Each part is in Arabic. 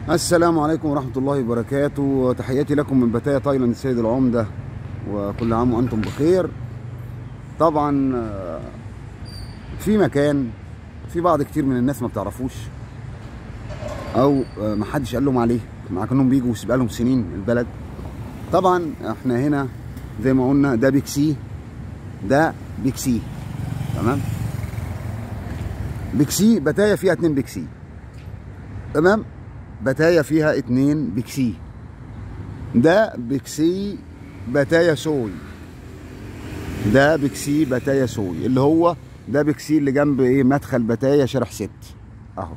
السلام عليكم ورحمة الله وبركاته. تحياتي لكم من بتايا تايلاند السيد العمدة، وكل عام وأنتم بخير. طبعا في مكان في بعض كتير من الناس ما بتعرفوش أو محدش قال لهم عليه، مع كأنهم بيجوا بقالهم سنين البلد. طبعا احنا هنا زي ما قلنا ده بيك سي، ده بيك سي، تمام. بيك سي بتايا فيها 2 بيك سي، تمام. بتايا فيها 2 بيك سي. ده بيك سي بتايا سوي، ده بيك سي بتايا سوي، اللي هو ده بيك سي اللي جنب ايه مدخل بتايا شارع 6 اهو،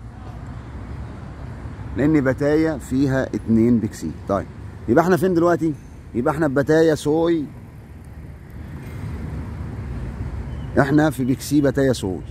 لان بتايا فيها 2 بيك سي. طيب يبقى احنا فين دلوقتي؟ يبقى احنا في بتايا سوي، احنا في بيك سي بتايا سوي.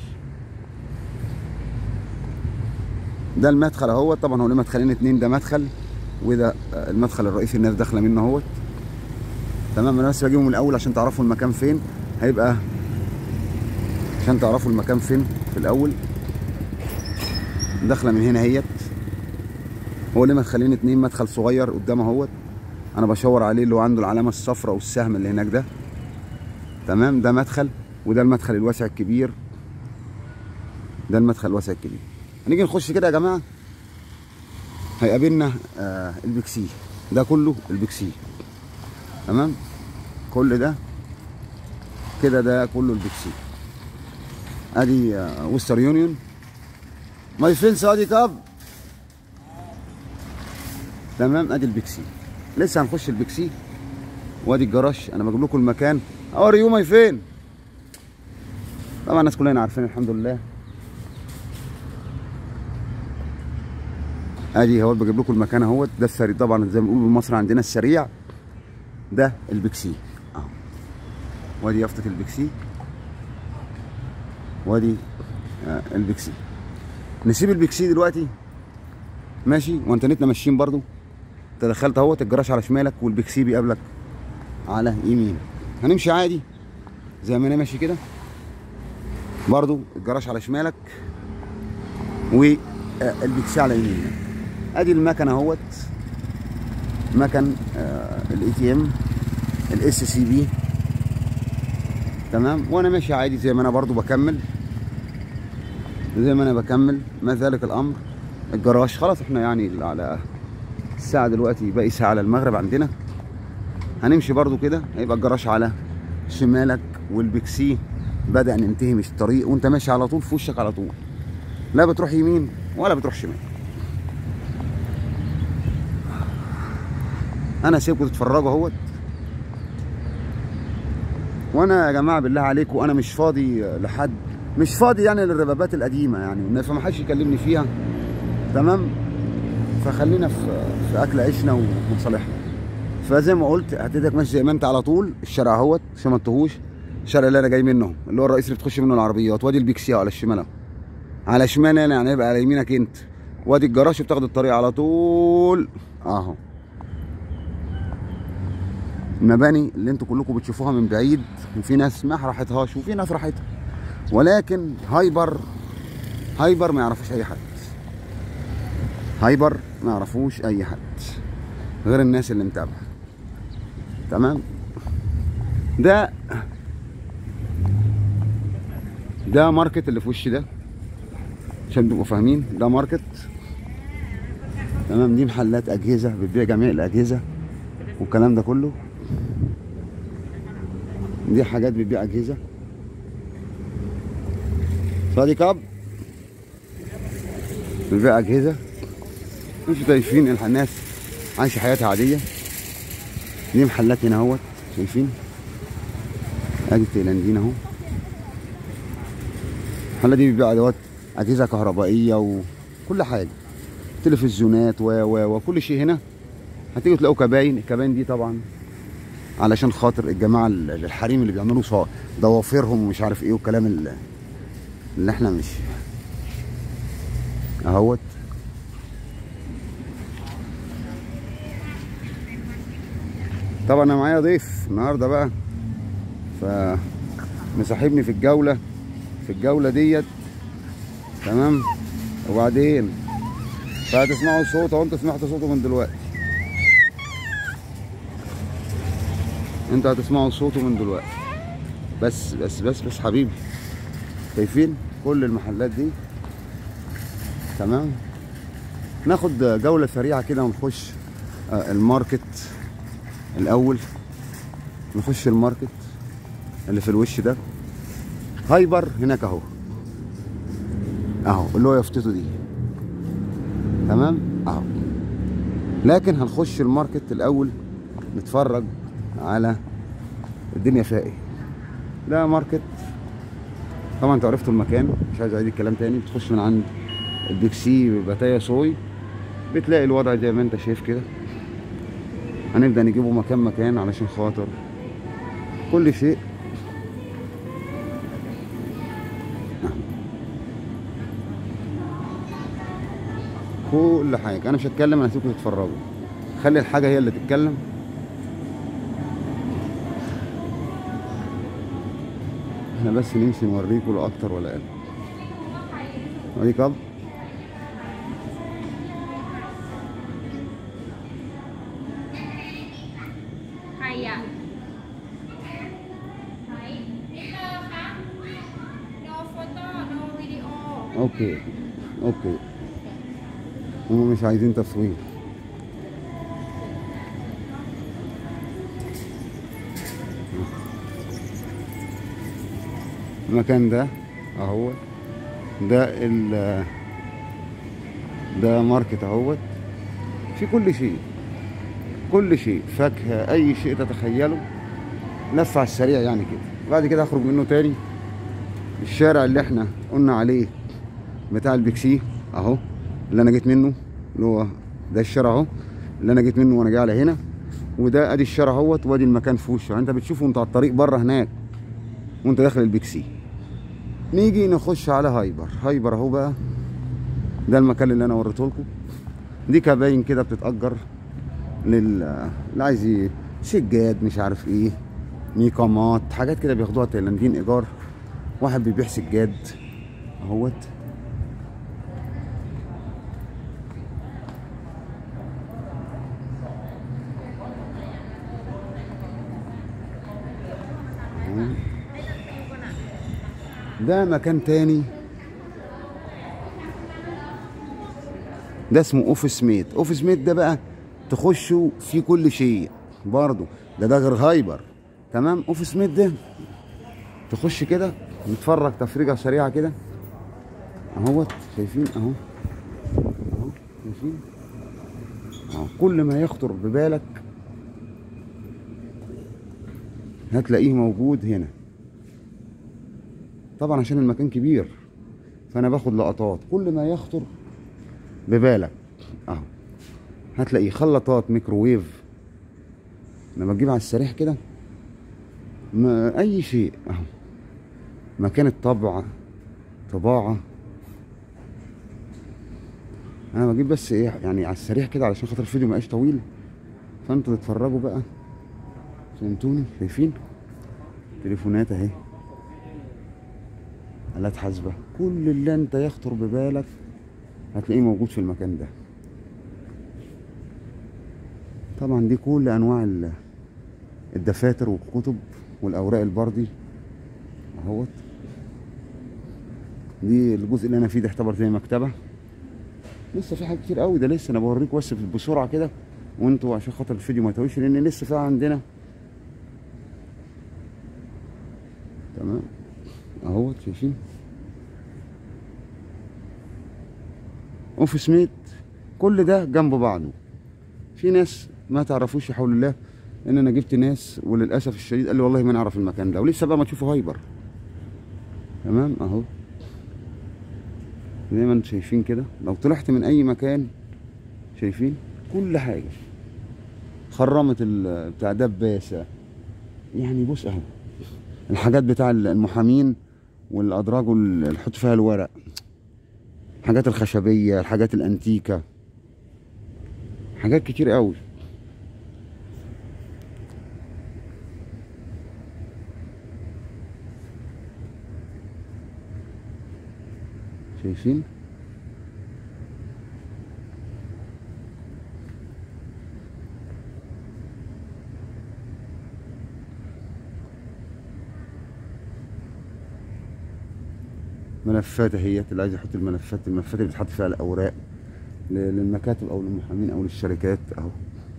ده المدخل اهوت. طبعا هو له مدخلين 2، ده مدخل وده المدخل الرئيسي الناس داخله منه اهوت، تمام. انا بس بجيبه من الاول عشان تعرفوا المكان فين، هيبقى عشان تعرفوا المكان فين في الاول. داخله من هنا اهيت. هو له مدخلين 2، مدخل صغير قدام اهوت انا بشاور عليه اللي هو عنده العلامه الصفراء والسهم اللي هناك ده، تمام. ده مدخل، وده المدخل الواسع الكبير، ده المدخل الواسع الكبير. هنيجي نخش كده يا جماعه، هيقابلنا البيك سي. ده كله البيك سي، تمام. كل ده كده ده كله البيك سي. ادي وستر يونيون ماي فيلس، ادي كاب، تمام. ادي البيك سي. لسه هنخش البيك سي، وادي الجراج. انا بجيب لكم المكان اوري يو ماي فين. طبعا الناس كلنا عارفين الحمد لله. ادي اهو بجيب لكم المكان اهوت. ده السريع طبعا زي ما بنقول بالمصري عندنا السريع. ده البيك سي اهو، وادي يافطه البيك سي، وادي البيك سي. نسيب البيك سي دلوقتي ماشي، وانتنتنا ماشيين برضو. انت دخلت اهوت، الجراج على شمالك والبيك سي بيقابلك على يمينك. هنمشي عادي زي ما انا ماشي كده، برضو الجراج على شمالك والبيك سي على يمينك. ادي المكنه اهوت، مكن الاي تي ام الاس سي بي، تمام. وانا ماشي عادي زي ما انا برضو بكمل، زي ما انا بكمل ما ذلك الامر. الجراج خلاص احنا يعني على الساعه دلوقتي باقي ساعه على المغرب عندنا. هنمشي برضو كده، هيبقى الجراج على شمالك والبيك سي بدأ ننتهي مش الطريق، وانت ماشي على طول في وشك على طول، لا بتروح يمين ولا بتروح شمال. انا سيبكم تتفرجوا اهوت. وانا يا جماعه بالله عليكم انا مش فاضي لحد، مش فاضي يعني للربابات القديمه يعني، فمحدش يكلمني فيها، تمام. فخلينا في اكل عيشنا ومصالحنا. فزي ما قلت هتديك ماشي زي ما انت على طول. الشارع اهوت عشان ما تتوهوش، الشارع اللي انا جاي منه اللي هو الرئيسي اللي بتخش منه العربيات. وادي البيك سي على الشمال اهو، على شمال انا يعني هيبقى على يمينك انت. وادي الجراج بتاخد الطريق على طول اهو. المباني اللي انتوا كلكم بتشوفوها من بعيد، وفي ناس ما راحتهاش وفي ناس راحتها، ولكن هايبر ما يعرفوش اي حد. هايبر ما يعرفوش اي حد غير الناس اللي متابعه، تمام. ده ماركت اللي في وشي ده عشان تبقوا فاهمين. ده ماركت، تمام. دي محلات اجهزه بتبيع جميع الاجهزه والكلام ده كله. دي حاجات بتبيع اجهزه. صادي كاب بتبيع اجهزه. انتوا شايفين الناس عايشه حياتها عاديه. دي محلات هنا اهوت، شايفين؟ ادي التايلانديين اهو. المحلات دي بتبيع ادوات اجهزه كهربائيه وكل حاجه، تلفزيونات وكل شيء. هنا هتيجوا تلاقوا كباين. الكباين دي طبعا علشان خاطر الجماعه الحريم اللي بيعملوا ضوافرهم ومش عارف ايه والكلام اللي احنا مش اهوت. طبعا انا معايا ضيف النهارده بقى، فمصاحبني في الجوله ديت، تمام. وبعدين فهتسمعوا صوت اهو، انتوا سمعتوا صوته من دلوقتي، انتوا هتسمعوا صوته من دلوقتي. بس بس بس بس حبيبي، شايفين كل المحلات دي؟ تمام. ناخد جولة سريعة كده ونخش الماركت الأول. نخش الماركت اللي في الوش ده، هايبر هناك اهو، اهو اللي هو يافطته دي، تمام اهو. لكن هنخش الماركت الأول نتفرج على الدنيا فيها ايه. ده ماركت طبعا، انتوا عرفتوا المكان، مش عايز اعيد الكلام تاني. بتخش من عند البيكسي باتايا صوي، بتلاقي الوضع زي ما انت شايف كده. هنبدأ نجيبه مكان مكان علشان خاطر كل شيء. كل حاجة، انا مش هتكلم، انا هسيبكم تتفرجوا، خلي الحاجة هي اللي تتكلم. احنا بس نمشي نوريكم لا اكتر ولا اقل. اوريك اب. اوكي اوكي، هم مش عايزين تصوير. المكان ده اهو، ده ماركت اهوت، في كل شيء، كل شيء، فاكهة، اي شيء تتخيله. لف على السريع يعني كده. بعد كده هخرج منه تاني الشارع اللي احنا قلنا عليه بتاع البيكسي اهو، اللي انا جيت منه، اللي هو ده الشارع اهو اللي انا جيت منه وانا جاي على هنا. وده ادي الشارع اهوت، وادي المكان في وشه، يعني انت بتشوفه وانت على الطريق بره هناك وانت داخل البيكسي. نيجي نخش على هايبر اهو بقى، ده المكان اللي انا وريته لكم. دي كباين كده بتتأجر اللي عايز سجاد، مش عارف ايه، ميقامات، حاجات كده بياخدوها تايلانديين ايجار. واحد بيبيع سجاد اهوت. ده مكان تاني، ده اسمه اوفيس ميت. اوفيس ميت ده بقى تخشوا في كل شيء برضو، ده غير هايبر. تمام. اوفيس ميت ده تخش كده نتفرج تفريجه سريعه كده اهوت. شايفين اهو، اهو شايفين اهو. كل ما يخطر ببالك هتلاقيه موجود هنا. طبعا عشان المكان كبير فانا باخد لقطات. كل ما يخطر ببالك اهو هتلاقيه. خلاطات، ميكروويف، لما تجيب على السريع كده اي شيء اهو. مكان الطبع، طباعة. انا بجيب بس ايه يعني على السريع كده علشان خاطر الفيديو مبقاش طويل، فانتوا تتفرجوا بقى. فهمتوني؟ شايفين تليفونات اهي، آلات حاسبة، كل اللي انت يخطر ببالك هتلاقيه موجود في المكان ده. طبعا دي كل انواع الدفاتر والكتب والاوراق البردي اهوت. دي الجزء اللي انا فيه ده يعتبر زي مكتبة. لسه في حاجات كتير قوي، ده لسه انا بوريكم بس بسرعة كده، وانتوا عشان خاطر الفيديو ما يطولش لان لسه في عندنا. تمام اهوت. شايفين اوفيس ميت، كل ده جنب بعضه. في ناس ما تعرفوش، حول الله ان انا جبت ناس وللاسف الشديد قال لي والله ما نعرف المكان ده، ولسه بقى ما تشوفوا هايبر. تمام اهو زي ما انتم شايفين كده. لو طلعت من اي مكان شايفين كل حاجه. خرمت بتاع دباسه يعني. بص اهو الحاجات بتاع المحامين والادراج اللي يحط فيها الورق، الحاجات الخشبيه، الحاجات الانتيكه، حاجات كتير قوي. شايفين ملفات اهيت، اللي عايز يحط الملفات اللي بتحط فيها الاوراق للمكاتب او للمحامين او للشركات اهو.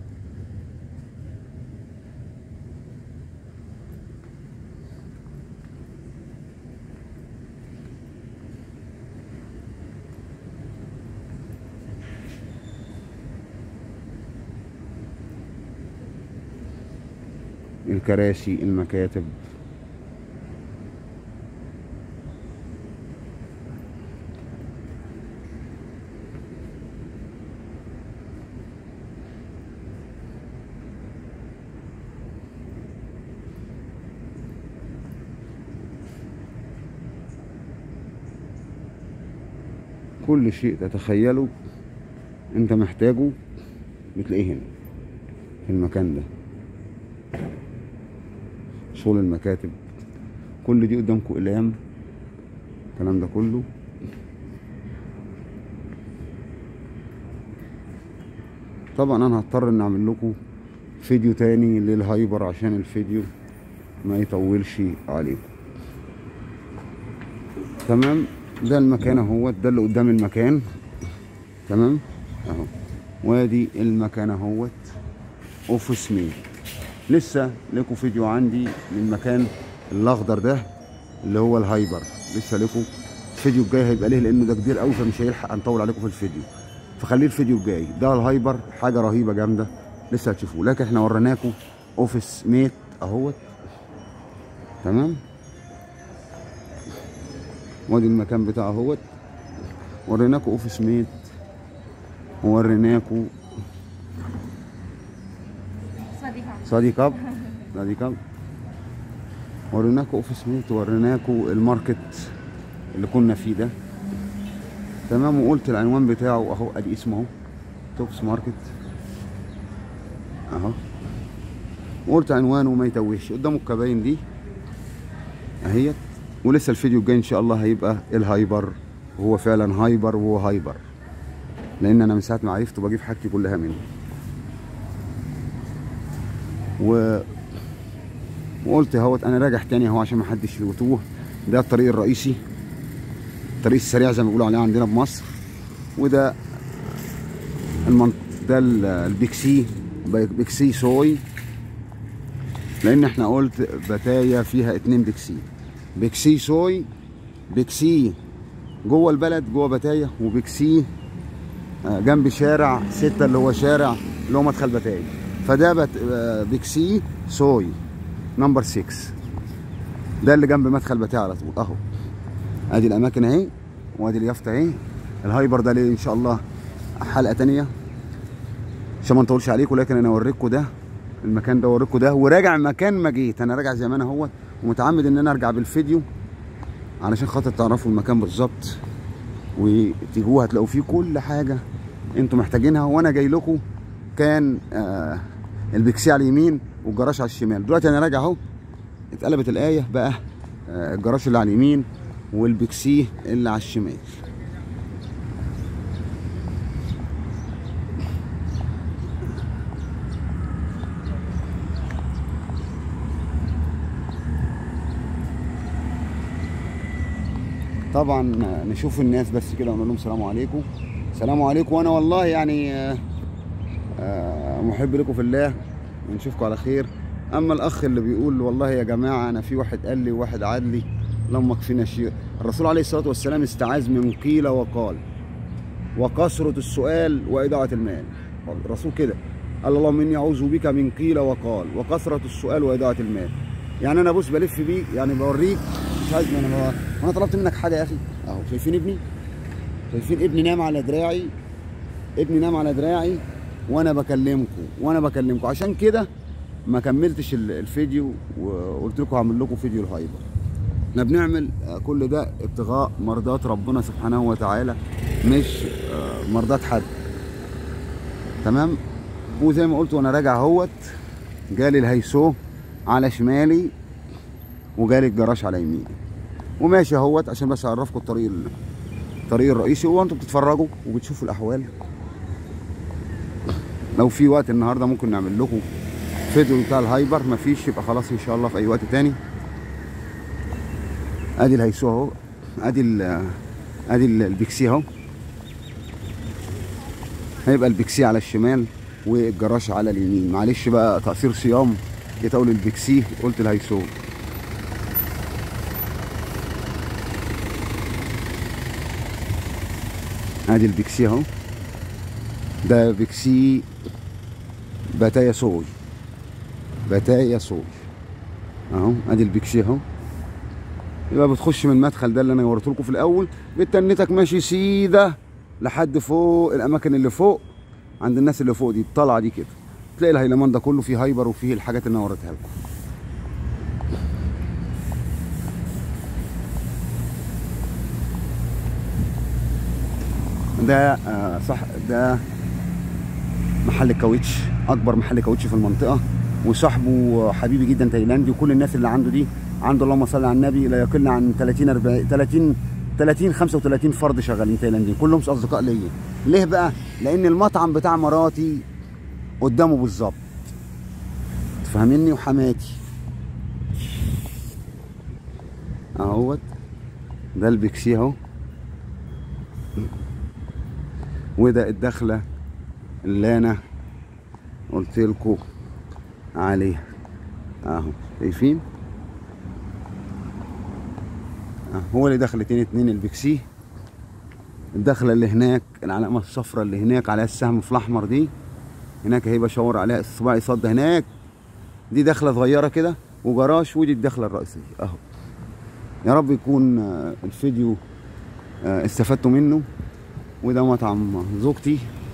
الكراسي، المكاتب، كل شيء تتخيله انت محتاجه بتلاقيه هنا في المكان ده. شغل المكاتب كل دي قدامكم اقلام، الكلام ده كله. طبعا انا هضطر ان اعمل لكم فيديو تاني للهايبر عشان الفيديو ما يطولش عليكم. تمام، ده المكان اهوت، ده اللي قدام المكان. تمام اهو، وادي المكان اهوت اوفيس ميد. لسه لكم فيديو عندي للمكان الاخضر ده اللي هو الهايبر، لسه لكم الفيديو الجاي هيبقى ليه، لانه ده كبير قوي فمش هيلحق نطول عليكم في الفيديو، فخليه الفيديو الجاي. ده الهايبر حاجه رهيبه جامده لسه هتشوفوه، لكن احنا وريناكم اوفيس ميد اهوت. تمام، وادي المكان بتاعه اهوت. وريناكم اوفيس ميد ووريناكم صديقاب وريناكم اوفيس ميد ووريناكم الماركت اللي كنا فيه ده. تمام، وقلت العنوان بتاعه اهو، ادي اسمه اهو، توبس ماركت اهو، وقلت عنوانه ما يتوهش. قدامه الكباين دي اهيت. ولسه الفيديو الجاي ان شاء الله هيبقى الهايبر، وهو فعلا هايبر، وهو هايبر لان انا من ساعه ما عرفته بجيب حاجتي كلها منه. وقلت اهوت انا راجع تاني اهو عشان ما حدش يتوه. ده الطريق الرئيسي، الطريق السريع زي ما بيقولوا عليه عندنا بمصر. وده ده البيكسي صوي، لان احنا قلت بتايه فيها 2 بيكسي صوي، بيكسي جوه البلد جوه بتايه، وبيكسي جنب شارع 6 اللي هو شارع اللي هو مدخل بتايه. فده بيكسي صوي نمبر 6، ده اللي جنب مدخل بتاعي على طول اهو. ادي الاماكن اهي، وادي اليافطه اهي. الهايبر ده ليه ان شاء الله حلقه تانيه عشان ما نطولش عليكم، لكن انا اوريكم ده المكان ده، اوريكم ده، وراجع مكان ما جيت. انا راجع زي ما انا اهوت، ومتعمد ان انا ارجع بالفيديو علشان خاطر تعرفوا المكان بالظبط، وتيجوه هتلاقوا فيه كل حاجه انتوا محتاجينها. وانا جاي لكم كان البيكسي على اليمين والجراج على الشمال. دلوقتي انا راجع اهو، اتقلبت الايه بقى الجراج اللي على اليمين والبيكسي اللي على الشمال. طبعا نشوف الناس بس كده ونقول لهم سلام عليكم، سلام عليكم. وانا والله يعني محب لكم في الله، ونشوفكم على خير. اما الاخ اللي بيقول والله يا جماعه انا في واحد قال لي وواحد عاد لي، اللهم اكفينا شيء. الرسول عليه الصلاه والسلام استعاذ من قيل وقال وكثره السؤال واضاعه المال. الرسول كده قال اللهم اني اعوذ بك من قيل وقال وكثره السؤال واضاعه المال. يعني انا بص بلف بيك، يعني بوريك، مش عايز انا طلبت منك حاجه يا اخي اهو. شايفين ابني؟ شايفين ابني نام على دراعي؟ ابني نام على دراعي وانا بكلمكم عشان كده ما كملتش الفيديو، وقلت لكم هعمل لكم فيديو الهايبر. احنا بنعمل كل ده ابتغاء مرضات ربنا سبحانه وتعالى، مش مرضات حد. تمام، وزي ما قلت وانا راجع اهوت جالي الهيسو على شمالي وجالي الجراج على يميني، وماشي اهوت عشان بس اعرفكم الطريق الرئيسي، وانتم بتتفرجوا وبتشوفوا الاحوال. لو في وقت النهارده ممكن نعمل لكم فيديو بتاع الهايبر، مفيش يبقى خلاص ان شاء الله في اي وقت تاني. ادي الهيسو اهو ادي البيكسي اهو. هيبقى البيكسي على الشمال والجراش على اليمين. معلش بقى تقصير صيام، جيت اقول البيكسي قلت الهيسوم. ادي البيكسي اهو، ده بيكسي باتايا صوي، باتايا صوي اهو. ادي البيكسي اهو. يبقى بتخش من المدخل ده اللي انا وريته لكم في الاول، بتنتك ماشي سيده لحد فوق الاماكن اللي فوق عند الناس اللي فوق دي، الطلعه دي كده تلاقي الهيلمان ده كله فيه هايبر وفيه الحاجات اللي انا وريتها لكم. ده صح، ده محل كاوتش، اكبر محل كاوتش في المنطقه، وصاحبه حبيبي جدا تايلاندي، وكل الناس اللي عنده دي عنده اللهم صل على النبي لا يقل عن 30 35 فرد شغالين تايلانديين، كلهم اصدقاء ليا. ليه بقى؟ لان المطعم بتاع مراتي قدامه بالظبط، تفهمني، وحماتي اهوت. ده البيكسي اهو، وده الدخله اللي انا قلت لكم عليها اهو، شايفين؟ هو اللي دخلتين اتنين البيكسي. الدخله اللي هناك العلامه الصفراء اللي هناك عليها السهم في الاحمر دي، هناك هيبقى شاور عليها الصباع يصد هناك، دي دخله صغيره كده وجراج، ودي الدخله الرئيسيه اهو. يا رب يكون الفيديو استفدتوا منه. وده مطعم زوجتي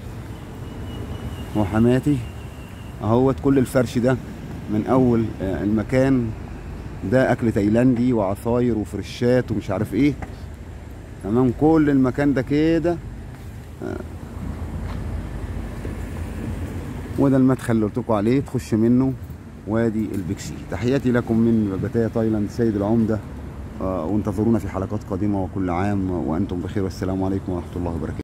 وحماتي اهوت. كل الفرش ده من اول المكان ده اكل تايلاندي وعصاير وفرشات ومش عارف ايه، تمام. كل المكان ده كده. وده المدخل اللي قلت لكم عليه تخش منه، وادي البيكسي. تحياتي لكم من باتايا تايلاند سيد العمده، وانتظرونا في حلقات قادمه، وكل عام وانتم بخير، والسلام عليكم ورحمه الله وبركاته.